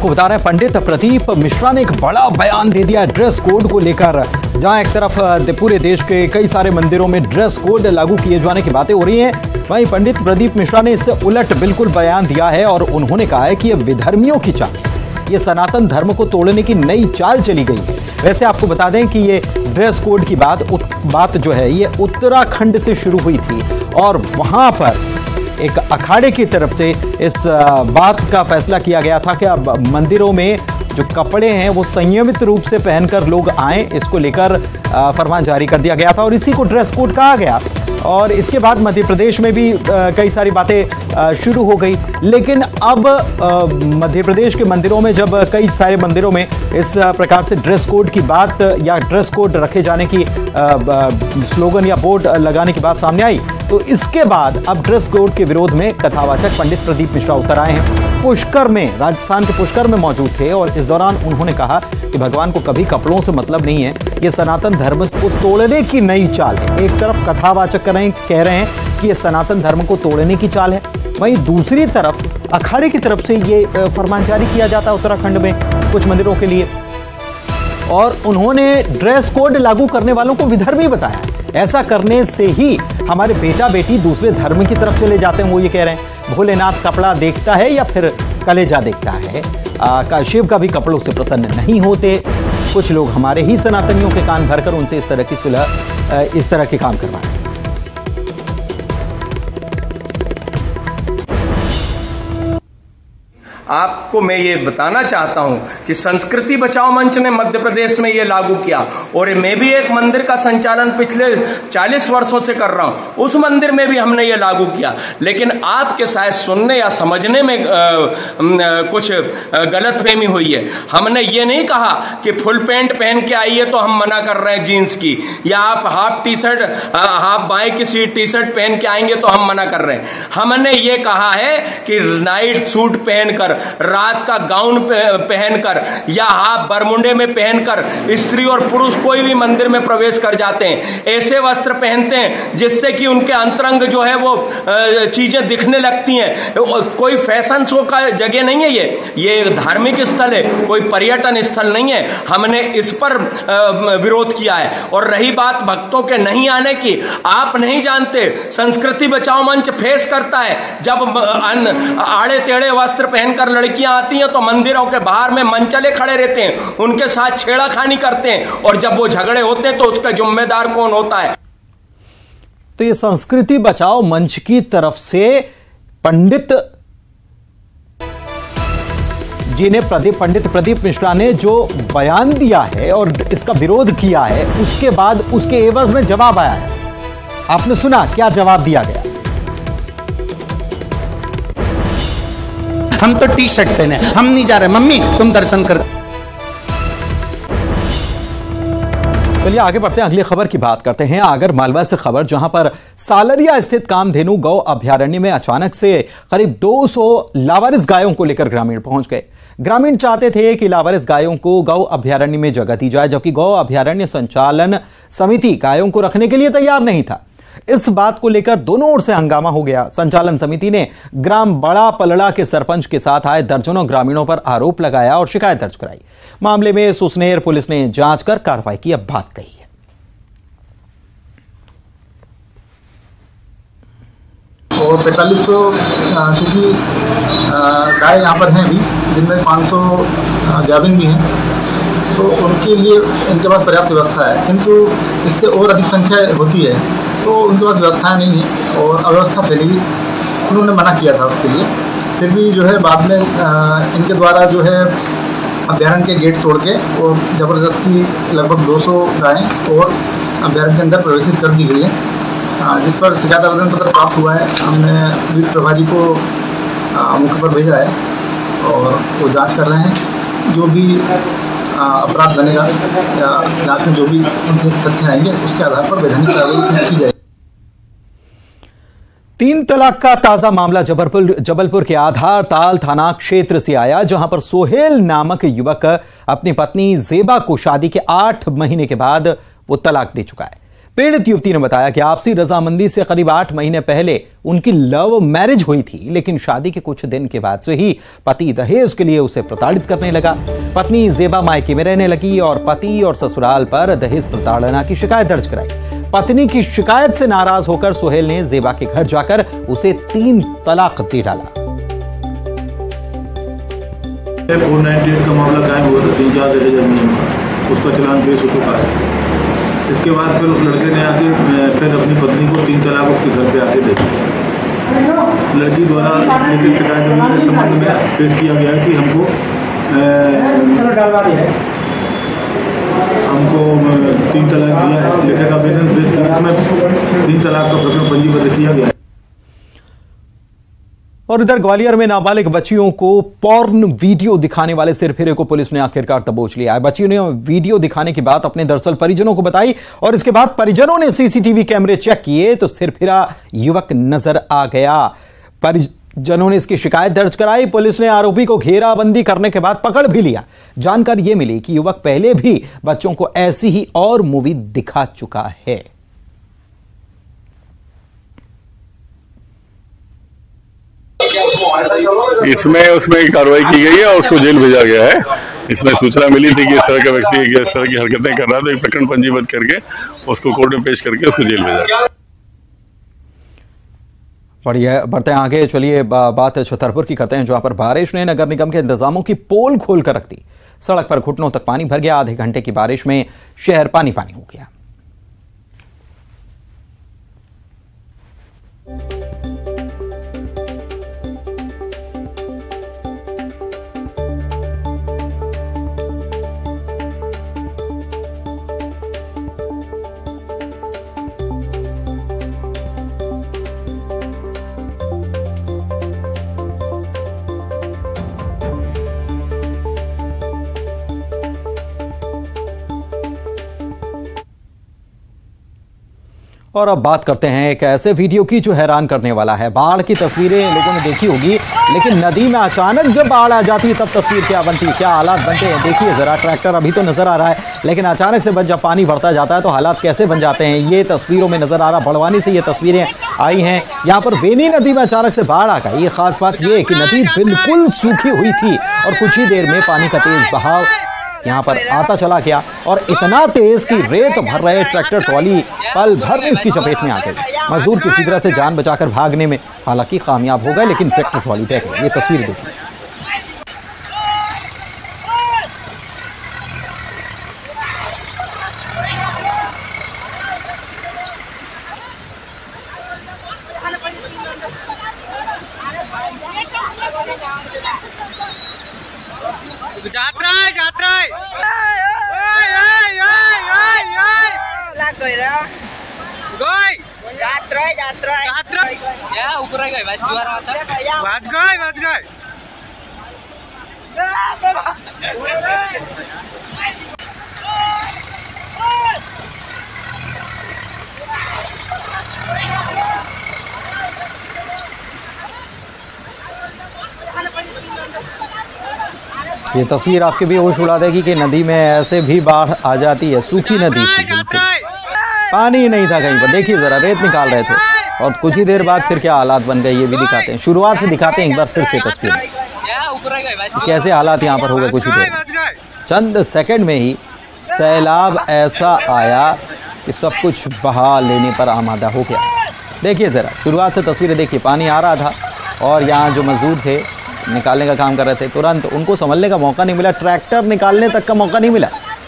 आपको बता रहे हैं पंडित प्रदीप मिश्रा ने एक बड़ा बयान दे दिया ड्रेस कोड को लेकर। जहां एक तरफ पूरे देश के कई सारे मंदिरों में ड्रेस कोड लागू किए जाने की बातें हो रही हैं, वहीं पंडित प्रदीप मिश्रा ने इससे उलट बिल्कुल बयान दिया है और उन्होंने कहा है कि ये विधर्मियों की चाल, ये सनातन धर्म को तोड़ने की नई चाल चली गई है। वैसे आपको बता दें कि ये ड्रेस कोड की बात जो है ये उत्तराखंड से शुरू हुई थी और वहां पर एक अखाड़े की तरफ से इस बात का फैसला किया गया था कि अब मंदिरों में जो कपड़े हैं वो संयमित रूप से पहनकर लोग आएं, इसको लेकर फरमान जारी कर दिया गया था और इसी को ड्रेस कोड कहा गया। और इसके बाद मध्य प्रदेश में भी कई सारी बातें शुरू हो गई, लेकिन अब मध्य प्रदेश के मंदिरों में जब कई सारे मंदिरों में इस प्रकार से ड्रेस कोड की बात या ड्रेस कोड रखे जाने की स्लोगन या बोर्ड लगाने की बात सामने आई, तो इसके बाद अब ड्रेस कोड के विरोध में कथावाचक पंडित प्रदीप मिश्रा उतर आए हैं। पुष्कर में, राजस्थान के पुष्कर में मौजूद थे और इस दौरान उन्होंने कहा कि भगवान को कभी कपड़ों से मतलब नहीं है, ये सनातन धर्म को तोड़ने की नई चाल है। एक तरफ कथावाचक कह रहे हैं कि ये सनातन धर्म को तोड़ने की चाल है, वहीं दूसरी तरफ अखाड़े की तरफ से ये फरमान जारी किया जाता है उत्तराखंड में कुछ मंदिरों के लिए, और उन्होंने ड्रेस कोड लागू करने वालों को विधर्मी बताया। ऐसा करने से ही हमारे बेटा बेटी दूसरे धर्म की तरफ चले जाते हैं, वो ये कह रहे हैं। भोलेनाथ कपड़ा देखता है या फिर कलेजा देखता है, शिव का भी कपड़ों से प्रसन्न नहीं होते। कुछ लोग हमारे ही सनातनियों के कान भरकर उनसे इस तरह के काम करवाएं। आपको मैं ये बताना चाहता हूं कि संस्कृति बचाओ मंच ने मध्य प्रदेश में ये लागू किया और मैं भी एक मंदिर का संचालन पिछले 40 वर्षों से कर रहा हूं, उस मंदिर में भी हमने ये लागू किया। लेकिन आपके शायद सुनने या समझने में कुछ गलतफहमी हुई है। हमने ये नहीं कहा कि फुल पैंट पहन के आइए तो हम मना कर रहे हैं जीन्स की, या आप हाफ टी शर्ट, हाफ बाई की टी शर्ट पहन के आएंगे तो हम मना कर रहे हैं। हमने ये कहा है कि नाइट सूट पहनकर, रात का गाउन पहनकर या हाफ बरमुंडे में पहनकर स्त्री और पुरुष कोई भी मंदिर में प्रवेश कर जाते हैं, ऐसे वस्त्र पहनते हैं जिससे कि उनके अंतरंग जो है वो चीजें दिखने लगती हैं। कोई फैशन शो का जगह नहीं है, ये एक धार्मिक स्थल है, कोई पर्यटन स्थल नहीं है। हमने इस पर विरोध किया है। और रही बात भक्तों के नहीं आने की, आप नहीं जानते, संस्कृति बचाओ मंच फेस करता है जब आड़े टेढ़े वस्त्र पहनकर लड़कियां आती हैं तो मंदिरों के बाहर में मंचले खड़े रहते हैं, उनके साथ छेड़ाखानी करते हैं, और जब वो झगड़े होते हैं तो उसका जिम्मेदार कौन होता है? तो ये संस्कृति बचाओ मंच की तरफ से पंडित प्रदीप मिश्रा ने जो बयान दिया है और इसका विरोध किया है, उसके बाद उसके एवज में जवाब आया है। आपने सुना क्या जवाब दिया गया? हम तो टी शर्ट पहने, हम नहीं जा रहे, मम्मी तुम दर्शन कर। चलिए आगे बढ़ते हैं, अगली खबर की बात करते हैं। आगर मालवा से खबर, जहां पर सालरिया स्थित कामधेनु गौ अभयारण्य में अचानक से करीब 200 लावारिस गायों को लेकर ग्रामीण पहुंच गए। ग्रामीण चाहते थे कि लावारिस गायों को गौ अभयारण्य में जगह दी जाए, जबकि गौ अभयारण्य संचालन समिति गायों को रखने के लिए तैयार नहीं था। इस बात को लेकर दोनों ओर से हंगामा हो गया। संचालन समिति ने ग्राम बड़ा पलड़ा के सरपंच के साथ आए दर्जनों ग्रामीणों पर आरोप लगाया और शिकायत दर्ज कराई। मामले में सुसनेर पुलिस ने जांच कर कार्रवाई की अब बात कही है। और 4500 चूंकि गाय यहाँ पर हैं भी, जिनमें 500 गाभिन भी हैं, तो उनके लिए इनके पास पर्याप्त व्यवस्था है, किंतु इससे और अधिक संख्या होती है तो उनके पास व्यवस्थाएं नहीं है और अव्यवस्था फैलेगी। उन्होंने मना किया था उसके लिए, फिर भी जो है बाद में इनके द्वारा जो है अभ्यारण्य के गेट तोड़ के और ज़बरदस्ती लगभग 200 गायें और अभ्यारण्य के अंदर प्रवेशित कर दी गई है, जिस पर शिकायत आवेदन पत्र प्राप्त हुआ है। हमने वीर प्रभारी को मौके पर भेजा है और वो जाँच कर रहे हैं। जो भी अपराध बनेगा या जांच में जो भी उनसे तथ्य आएंगे उसके आधार पर वैधानिक कार्रवाई की जाएगी। 3 तलाक का ताजा मामला जबलपुर के आधार ताल थाना क्षेत्र से आया, जहां पर सोहेल नामक युवक अपनी पत्नी जेबा को शादी के 8 महीने के बाद वो तलाक दे चुका है। पीड़ित युवती ने बताया कि आपसी रजामंदी से करीब 8 महीने पहले उनकी लव मैरिज हुई थी, लेकिन शादी के कुछ दिन के बाद से ही पति दहेज के लिए उसे प्रताड़ित करने लगा। पत्नी जेबा मायके में रहने लगी और पति और ससुराल पर दहेज प्रताड़ना की शिकायत दर्ज कराई। पत्नी की शिकायत से नाराज होकर सुहेल ने जेबा के घर जाकर उसे 3 तलाक दे डाला। 498 का मामला कायम हुआ था 3-4 दहेज में, उसका चालान पेश हो चुका है। इसके बाद फिर उस लड़के ने आके फिर अपनी पत्नी को 3 तलाक उसके घर पे आके दे दी। लड़की द्वारा लिखित शिकायत इस संबंध में पेश किया गया है कि हमको 3 तलाक दिया है। लिखित आवेदन पेश किया, इसमें 3 तलाक का प्रकरण पंजीबद्ध किया गया है। और इधर ग्वालियर में नाबालिग बच्चियों को पॉर्न वीडियो दिखाने वाले सिरफिरे को पुलिस ने आखिरकार दबोच लिया है। बच्चियों ने वीडियो दिखाने की बात अपने दरअसल परिजनों को बताई और इसके बाद परिजनों ने सीसीटीवी कैमरे चेक किए तो सिरफिरा युवक नजर आ गया। परिजनों ने इसकी शिकायत दर्ज कराई। पुलिस ने आरोपी को घेराबंदी करने के बाद पकड़ भी लिया। जानकारी यह मिली कि युवक पहले भी बच्चों को ऐसी ही और मूवी दिखा चुका है। इसमें उसमें कार्रवाई की गई है और उसको जेल भेजा गया है। इसमें सूचना मिली थी कि इस तरह का व्यक्ति इस तरह की हरकतें कर रहा है, तो एक प्रकरण पंजीबद्ध करके उसको कोर्ट में पेश करके उसको जेल भेजा गया। बढ़िया, बढ़ते हैं आगे। चलिए बात छतरपुर की करते हैं, जहां पर बारिश ने नगर निगम के इंतजामों की पोल खोल कर रख दी। सड़क पर घुटनों तक पानी भर गया। आधे घंटे की बारिश में शहर पानी पानी हो गया। और अब बात करते हैं एक ऐसे वीडियो की जो हैरान करने वाला है। बाढ़ की तस्वीरें लोगों ने देखी होगी, लेकिन नदी में अचानक जब बाढ़ आ जाती है तब तस्वीर क्या बनती है, क्या हालात बनते हैं। देखिए जरा, ट्रैक्टर अभी तो नजर आ रहा है, लेकिन अचानक से जब पानी बढ़ता जाता है तो हालात कैसे बन जाते हैं ये तस्वीरों में नजर आ रहा। बड़वानी से ये तस्वीरें आई हैं। यहाँ पर वेनी नदी में अचानक से बाढ़ आ गई। ये खास बात ये है कि नदी बिल्कुल सूखी हुई थी और कुछ ही देर में पानी का तेज बहाव यहाँ पर आता चला गया और इतना तेज कि रेत भर रहे ट्रैक्टर ट्रॉली पल भर में इसकी चपेट में आ गई। मजदूर किसी तरह से जान बचाकर भागने में हालांकि कामयाब हो गए, लेकिन ट्रैक्टर ट्रॉली बह गई। ये तस्वीर देखिए। ये तस्वीर आपके भी होश उड़ा देगी कि नदी में ऐसे भी बाढ़ आ जाती है। सूखी नदी थी, पानी नहीं था कहीं पर। देखिए जरा, रेत निकाल रहे थे और कुछ ही देर बाद फिर क्या हालात बन गए ये भी दिखाते हैं। शुरुआत से दिखाते हैं एक बार फिर से तस्वीर, कैसे हालात यहाँ पर हो गए। कुछ ही देर, चंद सेकंड में ही सैलाब ऐसा आया कि सब कुछ बहा लेने पर आमादा हो गया। देखिए जरा, शुरुआत से तस्वीरें देखिए। पानी आ रहा था और यहाँ जो मजदूर थे निकालने का काम कर रहे थे, तुरंत उनको संभलने का मौका नहीं मिला, ट्रैक्टर निकालने तक का मौका नहीं मिला।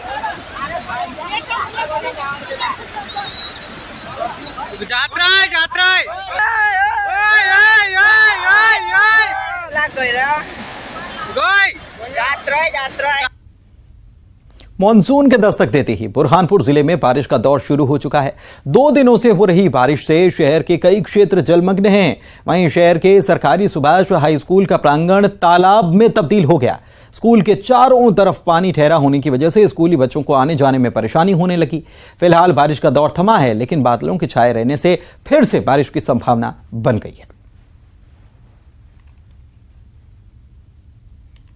मॉनसून के दस्तक देते ही बुरहानपुर जिले में बारिश का दौर शुरू हो चुका है। 2 दिनों से हो रही बारिश से शहर के कई क्षेत्र जलमग्न हैं। वहीं शहर के सरकारी सुभाष हाई स्कूल का प्रांगण तालाब में तब्दील हो गया। स्कूल के चारों तरफ पानी ठहरा होने की वजह से स्कूली बच्चों को आने जाने में परेशानी होने लगी। फिलहाल बारिश का दौर थमा है, लेकिन बादलों के छाए रहने से फिर से बारिश की संभावना बन गई है।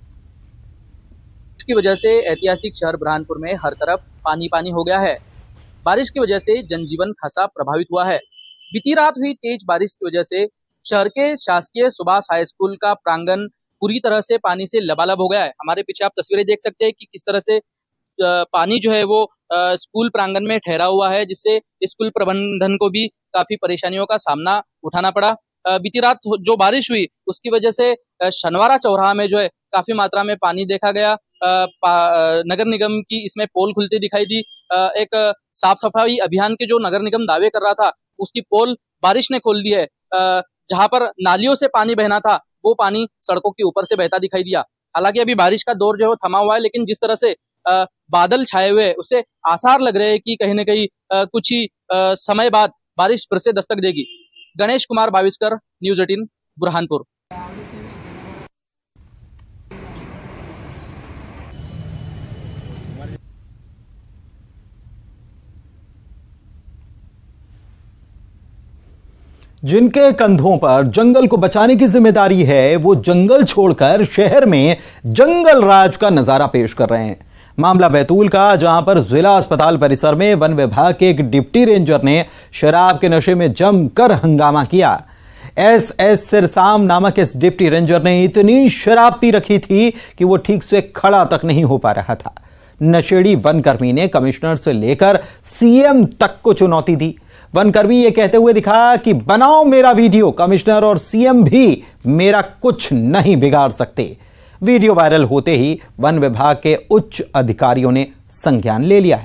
की वजह से ऐतिहासिक शहर बुरहानपुर में हर तरफ पानी पानी हो गया है। बारिश की वजह से जनजीवन खासा प्रभावित हुआ है। बीती रात हुई तेज बारिश की वजह से शहर के शासकीय सुभाष हाई स्कूल का प्रांगण पूरी तरह से पानी से लबालब हो गया है। हमारे पीछे आप तस्वीरें देख सकते हैं कि किस तरह से पानी जो है वो स्कूल प्रांगण में ठहरा हुआ है, जिससे स्कूल प्रबंधन को भी काफी परेशानियों का सामना उठाना पड़ा। बीती रात जो बारिश हुई उसकी वजह से शनवारा चौराहा में जो है काफी मात्रा में पानी देखा गया। नगर निगम की इसमें पोल खुलती दिखाई दी। एक साफ सफाई अभियान के जो नगर निगम दावे कर रहा था उसकी पोल बारिश ने खोल दी है। जहां पर नालियों से पानी बहना था वो पानी सड़कों के ऊपर से बहता दिखाई दिया। हालांकि अभी बारिश का दौर जो है वो थमा हुआ है, लेकिन जिस तरह से बादल छाए हुए उससे आसार लग रहे हैं कि कहीं न कहीं कुछ ही समय बाद बारिश फिर से दस्तक देगी। गणेश कुमार बाविस्कर, न्यूज़ 18 बुरहानपुर। जिनके कंधों पर जंगल को बचाने की जिम्मेदारी है, वो जंगल छोड़कर शहर में जंगल राज का नजारा पेश कर रहे हैं। मामला बैतूल का, जहां पर जिला अस्पताल परिसर में वन विभाग के एक डिप्टी रेंजर ने शराब के नशे में जमकर हंगामा किया। एस सिरसाम नामक इस डिप्टी रेंजर ने इतनी शराब पी रखी थी कि वो ठीक से खड़ा तक नहीं हो पा रहा था। नशेड़ी वनकर्मी ने कमिश्नर से लेकर सीएम तक को चुनौती दी। वनकर्मी ये कहते हुए दिखा कि बनाओ मेरा वीडियो, कमिश्नर और सीएम भी मेरा कुछ नहीं बिगाड़ सकते। वीडियो वायरल होते ही वन विभाग के उच्च अधिकारियों ने संज्ञान ले लिया है।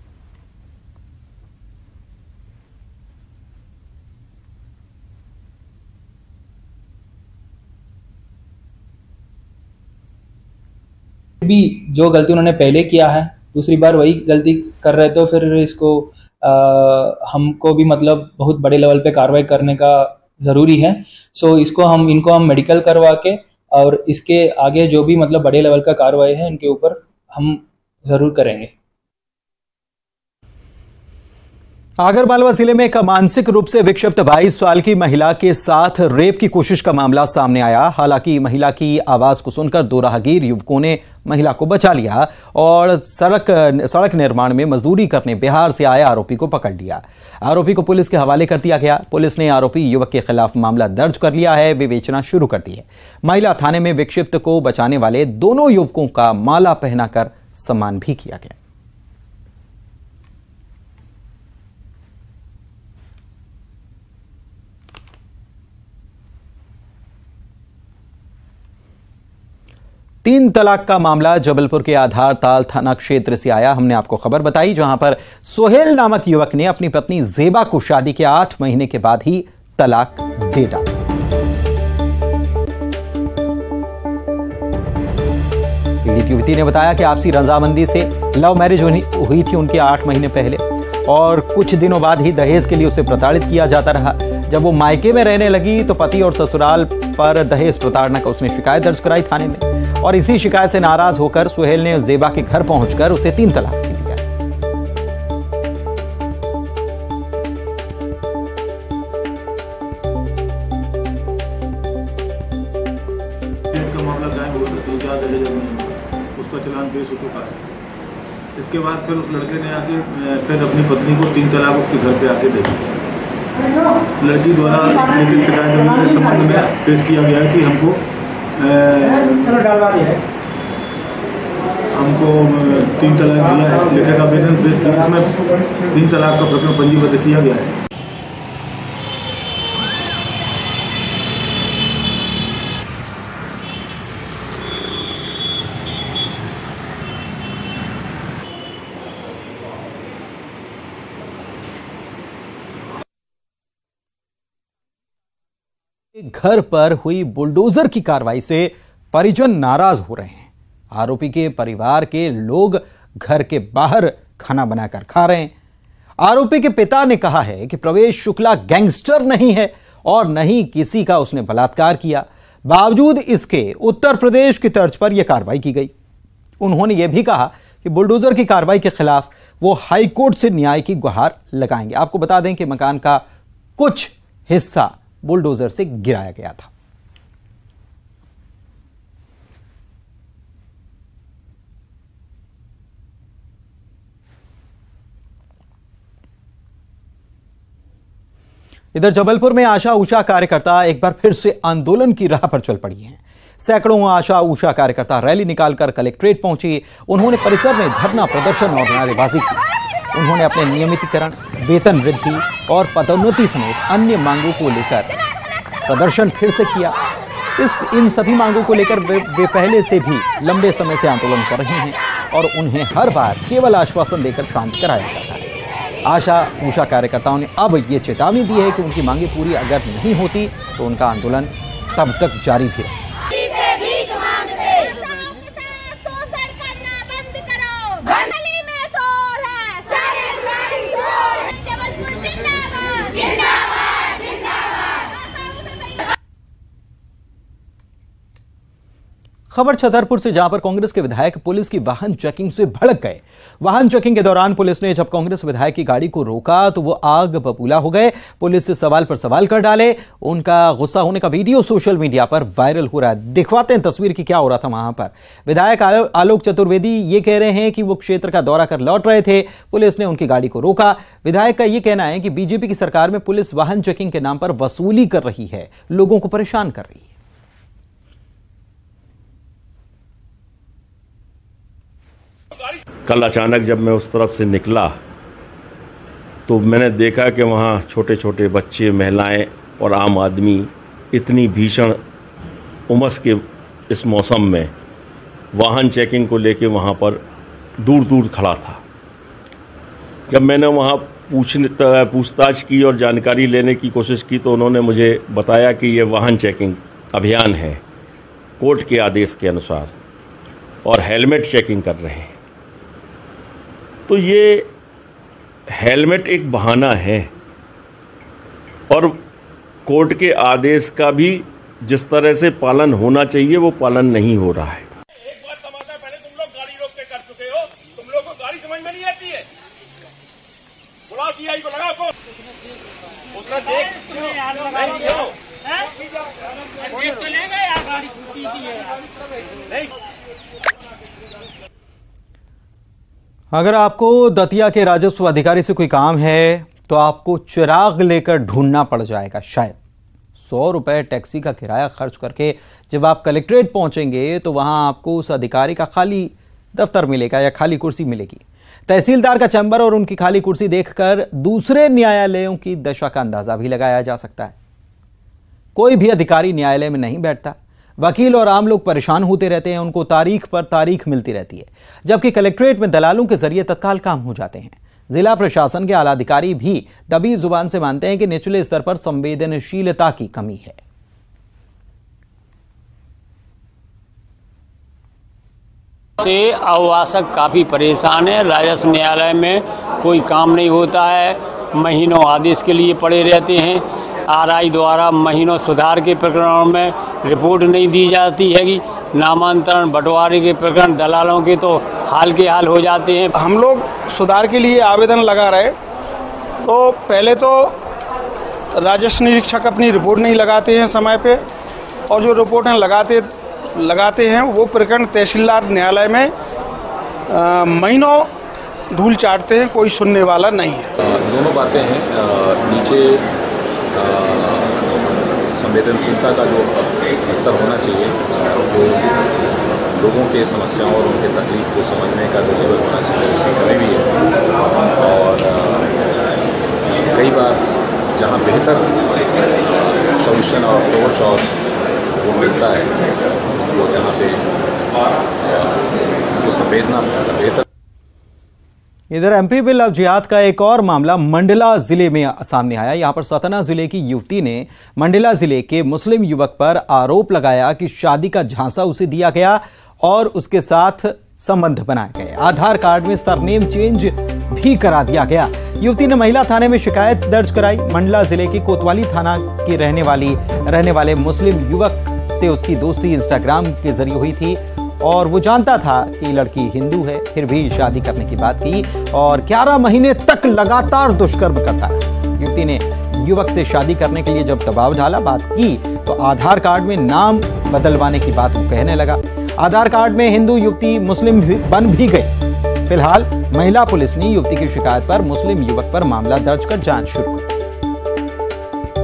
भी जो गलती उन्होंने पहले किया है दूसरी बार वही गलती कर रहे तो फिर इसको हमको भी मतलब बहुत बड़े लेवल पे कार्रवाई करने का ज़रूरी है। सो इनको हम मेडिकल करवा के और इसके आगे जो भी मतलब बड़े लेवल का कार्रवाई है इनके ऊपर हम ज़रूर करेंगे। आगरमालवा जिले में एक मानसिक रूप से विक्षिप्त 22 साल की महिला के साथ रेप की कोशिश का मामला सामने आया। हालांकि महिला की आवाज को सुनकर दो राहगीर युवकों ने महिला को बचा लिया और सड़क निर्माण में मजदूरी करने बिहार से आए आरोपी को पकड़ लिया। आरोपी को पुलिस के हवाले कर दिया गया। पुलिस ने आरोपी युवक के खिलाफ मामला दर्ज कर लिया है, विवेचना शुरू कर दी है। महिला थाने में विक्षिप्त को बचाने वाले दोनों युवकों का माला पहनाकर सम्मान भी किया गया। तीन तलाक का मामला जबलपुर के आधारताल थाना क्षेत्र से आया। हमने आपको खबर बताई, जहां पर सोहेल नामक युवक ने अपनी पत्नी जेबा को शादी के 8 महीने के बाद ही तलाक दे डाला। पीड़ित युवती ने बताया कि आपसी रजामंदी से लव मैरिज हुई थी उनके 8 महीने पहले और कुछ दिनों बाद ही दहेज के लिए उसे प्रताड़ित किया जाता रहा। जब वो मायके में रहने लगी तो पति और ससुराल पर दहेज प्रताड़ना का उसने शिकायत दर्ज कराई थाने में और इसी शिकायत से नाराज होकर सुहेल ने जेबा के घर पहुंचकर उसे 3 तलाक दे दिया। का मामला कायम हुआ था, 3-4 दहेज उसका चालान पेश हो चुका है। इसके बाद फिर उस लड़के ने आके फिर अपनी पत्नी को 3 तलाक उसके घर पे आके दे दी। लड़की द्वारा लिखित शिकायत इस संबंध में पेश किया गया है कि हमको 3 तलाक दिया है। लिखित आवेदन पेश किया, इसमें 3 तलाक का प्रकरण पंजीबद्ध किया गया है। घर पर हुई बुलडोजर की कार्रवाई से परिजन नाराज हो रहे हैं। आरोपी के परिवार के लोग घर के बाहर खाना बनाकर खा रहे हैं। आरोपी के पिता ने कहा है कि प्रवेश शुक्ला गैंगस्टर नहीं है और न ही किसी का उसने बलात्कार किया। बावजूद इसके उत्तर प्रदेश की तर्ज पर यह कार्रवाई की गई। उन्होंने यह भी कहा कि बुलडोजर की कार्रवाई के खिलाफ वो हाईकोर्ट से न्याय की गुहार लगाएंगे। आपको बता दें कि मकान का कुछ हिस्सा बुलडोजर से गिराया गया था। इधर जबलपुर में आशा उषा कार्यकर्ता एक बार फिर से आंदोलन की राह पर चल पड़ी हैं। सैकड़ों आशा उषा कार्यकर्ता रैली निकालकर कलेक्ट्रेट पहुंची। उन्होंने परिसर में धरना प्रदर्शन और नारेबाजी की। उन्होंने अपने नियमितीकरण, वेतन वृद्धि और पदोन्नति समेत अन्य मांगों को लेकर प्रदर्शन फिर से किया। इन सभी मांगों को लेकर वे पहले से भी लंबे समय से आंदोलन कर रहे हैं और उन्हें हर बार केवल आश्वासन देकर शांत कराया जाता है। आशा उषा कार्यकर्ताओं ने अब ये चेतावनी दी है कि उनकी मांगें पूरी अगर नहीं होती तो उनका आंदोलन तब तक जारी भी रहेगा। खबर छतरपुर से, जहां पर कांग्रेस के विधायक पुलिस की वाहन चेकिंग से भड़क गए। वाहन चेकिंग के दौरान पुलिस ने जब कांग्रेस विधायक की गाड़ी को रोका तो वो आग बबूला हो गए। पुलिस से सवाल पर सवाल कर डाले। उनका गुस्सा होने का वीडियो सोशल मीडिया पर वायरल हो रहा है। दिखवाते हैं तस्वीर की क्या हो रहा था वहां पर। विधायक आलोक चतुर्वेदी ये कह रहे हैं कि वो क्षेत्र का दौरा कर लौट रहे थे, पुलिस ने उनकी गाड़ी को रोका। विधायक का यह कहना है कि बीजेपी की सरकार में पुलिस वाहन चेकिंग के नाम पर वसूली कर रही है, लोगों को परेशान कर रही है। कल अचानक जब मैं उस तरफ से निकला तो मैंने देखा कि वहाँ छोटे छोटे बच्चे, महिलाएं और आम आदमी इतनी भीषण उमस के इस मौसम में वाहन चेकिंग को लेके वहाँ पर दूर दूर खड़ा था। जब मैंने वहाँ पूछताछ की और जानकारी लेने की कोशिश की तो उन्होंने मुझे बताया कि ये वाहन चेकिंग अभियान है कोर्ट के आदेश के अनुसार और हेलमेट चेकिंग कर रहे हैं। तो ये हेलमेट एक बहाना है और कोर्ट के आदेश का भी जिस तरह से पालन होना चाहिए वो पालन नहीं हो रहा है। एक बात समाचार, पहले तुम लोग गाड़ी रोक के कर चुके हो, तुम लोगों को गाड़ी समझ में नहीं आती है। बुलाओ टीआई को, लगाओ को उसका देख तो लेंगे यार, गाड़ी नहीं। अगर आपको दतिया के राजस्व अधिकारी से कोई काम है तो आपको चिराग लेकर ढूंढना पड़ जाएगा। शायद 100 रुपए टैक्सी का किराया खर्च करके जब आप कलेक्ट्रेट पहुंचेंगे तो वहां आपको उस अधिकारी का खाली दफ्तर मिलेगा या खाली कुर्सी मिलेगी। तहसीलदार का चैम्बर और उनकी खाली कुर्सी देखकर दूसरे न्यायालयों की दशा का अंदाजा भी लगाया जा सकता है। कोई भी अधिकारी न्यायालय में नहीं बैठता। वकील और आम लोग परेशान होते रहते हैं, उनको तारीख पर तारीख मिलती रहती है, जबकि कलेक्ट्रेट में दलालों के जरिए तत्काल काम हो जाते हैं। जिला प्रशासन के आला अधिकारी भी दबी जुबान से मानते हैं कि निचले स्तर पर संवेदनशीलता की कमी है। से अववासक काफी परेशान है। राजस्व न्यायालय में कोई काम नहीं होता है, महीनों आदेश के लिए पड़े रहते हैं। आरआई द्वारा महीनों सुधार के प्रकरणों में रिपोर्ट नहीं दी जाती है कि नामांतरण बंटवारे के प्रकरण दलालों के तो हाल के हाल हो जाते हैं। हम लोग सुधार के लिए आवेदन लगा रहे तो पहले तो राजस्व निरीक्षक अपनी रिपोर्ट नहीं लगाते हैं समय पे, और जो रिपोर्टें लगाते हैं वो प्रकरण तहसीलदार न्यायालय में महीनों धूल चाटते हैं, कोई सुनने वाला नहीं है। दोनों बातें हैं। नीचे संवेदनशीलता का जो स्तर होना चाहिए, जो लोगों के समस्याओं और उनके तकलीफ को समझने का जो लेवल होना चाहिए उसी कमी भी है। और कई बार जहाँ बेहतर सॉल्यूशन और अप्रोच और वो मिलता है, वो जहाँ पे वो संवेदना बेहतर। इधर एमपी बिल ऑफ जिहाद का एक और मामला मंडला जिले में सामने आया। यहां पर सतना जिले की युवती ने मंडला जिले के मुस्लिम युवक पर आरोप लगाया कि शादी का झांसा उसे दिया गया और उसके साथ संबंध बनाए गए। आधार कार्ड में सरनेम चेंज भी करा दिया गया। युवती ने महिला थाने में शिकायत दर्ज कराई। मंडला जिले की कोतवाली थाना की रहने वाले मुस्लिम युवक से उसकी दोस्ती इंस्टाग्राम के जरिए हुई थी और वो जानता था कि लड़की हिंदू है, फिर भी शादी करने की बात की और 11 महीने तक लगातार दुष्कर्म करता है। युवती ने युवक से शादी करने के लिए जब दबाव डाला, बात की, तो आधार कार्ड में नाम बदलवाने की बात वो कहने लगा। आधार कार्ड में हिंदू युवती मुस्लिम बन भी गई। फिलहाल महिला पुलिस ने युवती की शिकायत पर मुस्लिम युवक पर मामला दर्ज कर जांच शुरू की।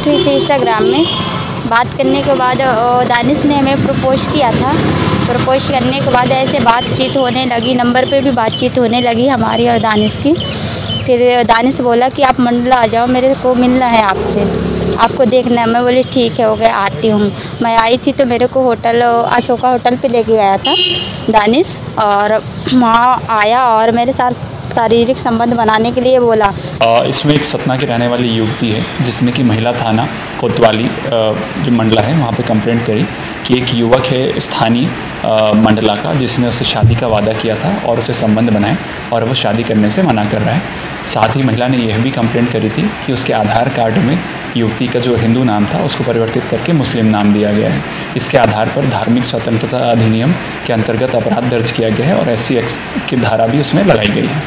बात हुई थी इंस्टाग्राम में। बात करने के बाद दानिश ने हमें प्रपोज किया था। प्रपोज करने के बाद ऐसे बातचीत होने लगी, नंबर पे भी बातचीत होने लगी हमारी और दानिश की। फिर दानिश बोला कि आप मंडला आ जाओ, मेरे को मिलना है आपसे, आपको देखना है। मैं बोली ठीक है, हो गया, आती हूँ। मैं आई थी तो मेरे को होटल अशोका होटल पे लेके आया था दानिश, और वहाँ आया और मेरे साथ शारीरिक संबंध बनाने के लिए बोला। इसमें एक सतना की रहने वाली युवती है जिसने कि महिला थाना कोतवाली जो मंडला है वहाँ पे कंप्लेंट करी कि एक युवक है स्थानीय मंडला का जिसने उससे शादी का वादा किया था और उसे संबंध बनाए और वो शादी करने से मना कर रहा है। साथ ही महिला ने यह भी कंप्लेंट करी थी कि उसके आधार कार्ड में युवती का जो हिंदू नाम था उसको परिवर्तित करके मुस्लिम नाम दिया गया है। इसके आधार पर धार्मिक स्वतंत्रता अधिनियम के अंतर्गत अपराध दर्ज किया गया है और SC एक्ट की धारा भी उसमें लगाई गई है।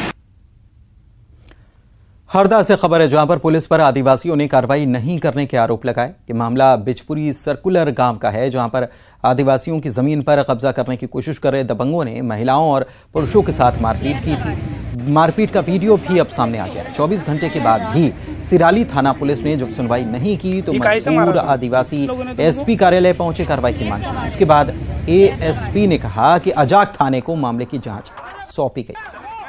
हरदा से खबर है, जहां पर पुलिस पर आदिवासियों ने कार्रवाई नहीं करने के आरोप लगाए। ये मामला बिजपुरी सर्कुलर गांव का है, जहां पर आदिवासियों की जमीन पर कब्जा करने की कोशिश कर रहे दबंगों ने महिलाओं और पुरुषों के साथ मारपीट की थी। मारपीट का वीडियो भी अब सामने आ गया। 24 घंटे के बाद भी सिराली थाना पुलिस ने जब सुनवाई नहीं की तो मजबूर आदिवासी SP कार्यालय पहुंचे कार्रवाई की मांग की। उसके बाद ASP ने कहा कि अजाक थाने को मामले की जांच सौंपी गई।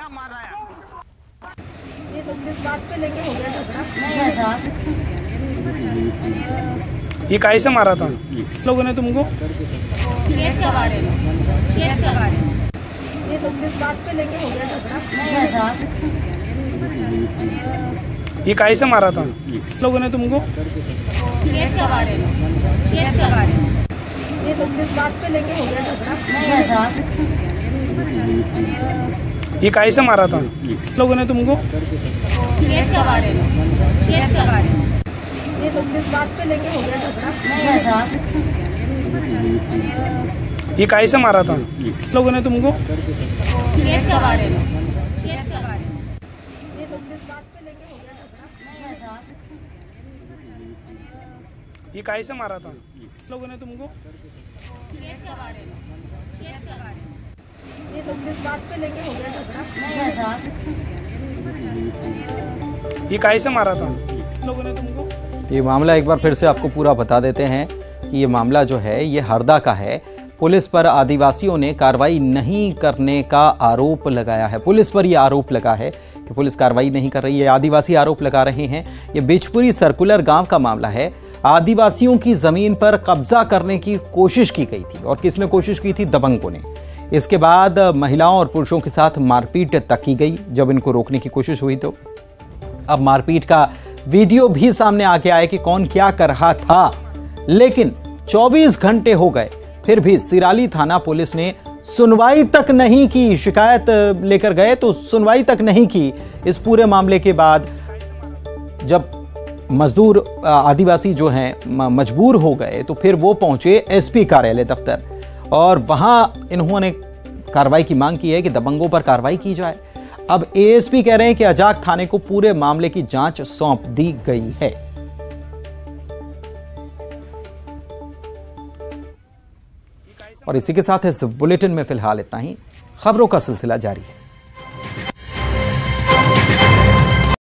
ये काहे से मारा था लोगों ने तुमको? खेत के बारे में, खेत के बारे में। ये तो किस बात पे लेके हो गया झगड़ा? ये काहे से मारा था लोगों ने तुमको? खेत के बारे में, खेत के बारे में। ये तो किस बात पे लेके हो गया झगड़ा? ये काहे से मारा था लोगों ने तुमको? खेत के बारे में, खेत के बारे में। ये तो किस बात पे लेके हो गया झगड़ा? ये काहे से मारा था लोगों ने तुमको? खेत के बारे में, खेत के बारे में। ये तो किस बात पे लेके हो गया झगड़ा? ये काहे से मारा था लोगों ने तुमको? खेत के बारे में, खेत के बारे में। ये तो किस बात पे लेके हो गया झगड़ा? ये काहे से मारा था लोगों ने तुमको? ये मामला एक बार फिर से आपको पूरा बता देते हैं कि ये मामला जो है ये हरदा का है। पुलिस पर आदिवासियों ने कार्रवाई नहीं करने का आरोप लगाया है। पुलिस पर यह आरोप लगा है कि पुलिस कार्रवाई नहीं कर रही है। आदिवासी आरोप लगा रहे हैं। ये बिजपुरी सर्कुलर गांव का मामला है। आदिवासियों की जमीन पर कब्जा करने की कोशिश की गई थी, और किसने कोशिश की थी? दबंगों ने। इसके बाद महिलाओं और पुरुषों के साथ मारपीट तक की गई। जब इनको रोकने की कोशिश हुई तो अब मारपीट का वीडियो भी सामने आ गया है कि कौन क्या कर रहा था। लेकिन 24 घंटे हो गए, फिर भी सिराली थाना पुलिस ने सुनवाई तक नहीं की। शिकायत लेकर गए तो सुनवाई तक नहीं की। इस पूरे मामले के बाद जब मजदूर आदिवासी जो हैं मजबूर हो गए तो फिर वो पहुंचे SP कार्यालय दफ्तर, और वहां इन्होंने कार्रवाई की मांग की है कि दबंगों पर कार्रवाई की जाए। अब ASP कह रहे हैं कि अजाक थाने को पूरे मामले की जांच सौंप दी गई है। और इसी के साथ इस बुलेटिन में फिलहाल इतना ही। खबरों का सिलसिला जारी है।